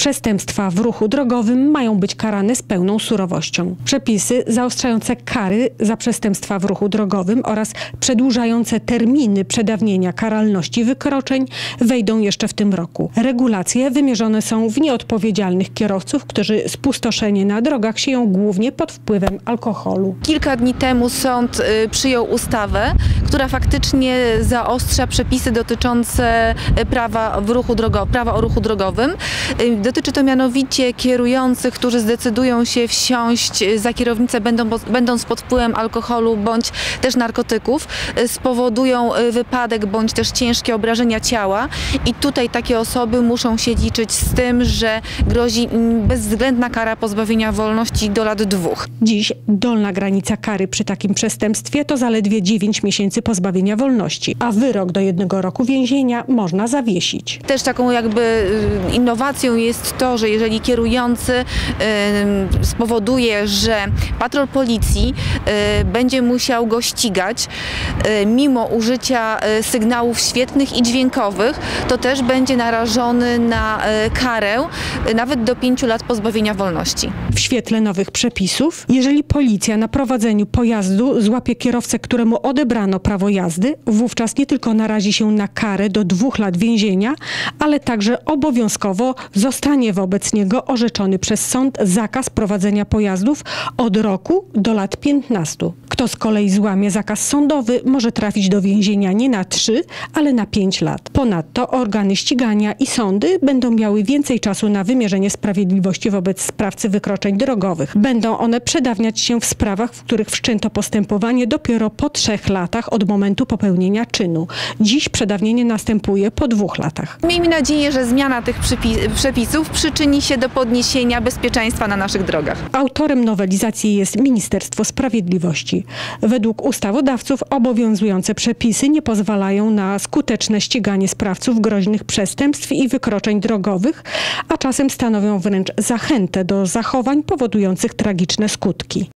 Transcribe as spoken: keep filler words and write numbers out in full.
Przestępstwa w ruchu drogowym mają być karane z pełną surowością. Przepisy zaostrzające kary za przestępstwa w ruchu drogowym oraz przedłużające terminy przedawnienia karalności wykroczeń wejdą jeszcze w tym roku. Regulacje wymierzone są w nieodpowiedzialnych kierowców, którzy spustoszenie na drogach sieją głównie pod wpływem alkoholu. Kilka dni temu sąd y, przyjął ustawę, która faktycznie zaostrza przepisy dotyczące prawa w ruchu drogo, prawa o ruchu drogowym. Y, dotyczy to mianowicie kierujących, którzy zdecydują się wsiąść za kierownicę będą, będąc pod wpływem alkoholu bądź też narkotyków, y, spowodują y, wypadek bądź też ciężkie obrażenia ciała i tutaj takie osoby muszą się liczyć z tym, że grozi im bezwzględna kara pozbawienia wolności do lat dwóch. Dziś dolna granica kary przy takim przestępstwie to zaledwie dziewięć miesięcy pozbawienia wolności, a wyrok do jednego roku więzienia można zawiesić. Też taką jakby innowacją jest to, że jeżeli kierujący y, spowoduje, że patrol policji y, będzie musiał go ścigać y, mimo użycia y, sygnałów świetlnych i dźwiękowych, to też będzie narażony na y, karę y, nawet do pięciu lat pozbawienia wolności. W świetle nowych przepisów, jeżeli policja na prowadzeniu pojazdu złapie kierowcę, któremu odebrano prawo jazdy, wówczas nie tylko narazi się na karę do dwóch lat więzienia, ale także obowiązkowo zostanie wobec niego orzeczony przez sąd zakaz prowadzenia pojazdów od roku do lat piętnastu. Kto z kolei złamie zakaz sądowy, może trafić do więzienia nie na trzy, ale na pięć lat. Ponadto organy ścigania i sądy będą miały więcej czasu na wymierzenie sprawiedliwości wobec sprawcy wykroczeń drogowych. Będą one przedawniać się w sprawach, w których wszczęto postępowanie dopiero po trzech latach od momentu popełnienia czynu. Dziś przedawnienie następuje po dwóch latach. Miejmy nadzieję, że zmiana tych przepisów przyczyni się do podniesienia bezpieczeństwa na naszych drogach. Autorem nowelizacji jest Ministerstwo Sprawiedliwości. Według ustawodawców obowiązujące przepisy nie pozwalają na skuteczne ściganie sprawców groźnych przestępstw i wykroczeń drogowych, a czasem stanowią wręcz zachętę do zachowań powodujących tragiczne skutki.